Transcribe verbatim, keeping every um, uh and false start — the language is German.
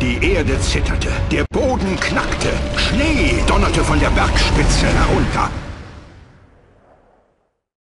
Die Erde zitterte, der Boden knackte, Schnee donnerte von der Bergspitze herunter.